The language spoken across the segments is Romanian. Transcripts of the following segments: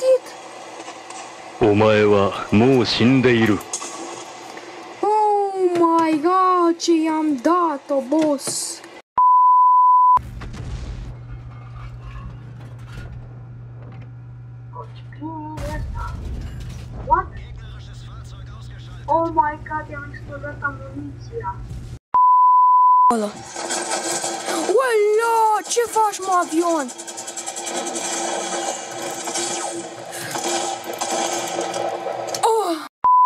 お前はもう死んでいる。 Oh my god, ce i-am dat-o, boss! What? Oh my god, i-am explodat amuniția. Uala, ce faci, mă, avion? Oh!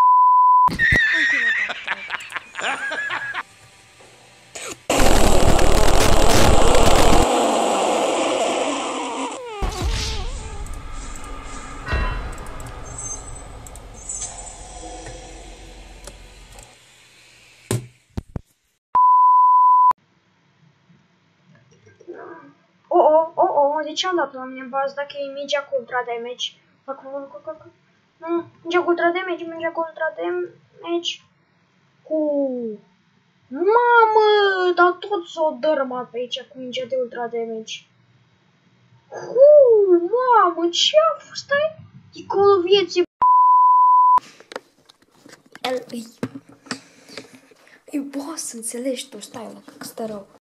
De ce am dat la mine bază dacă e mingea cu ultra damage? Mingea cu ultra damage, mingea cu ultra damage. Mamă, dar tot s-o dărâmat pe aici cu mingea de ultra damage. Mamă, ce a fost aia? E Call of vieții. E boss, înțelegi tu, stai, mă, că stă rău.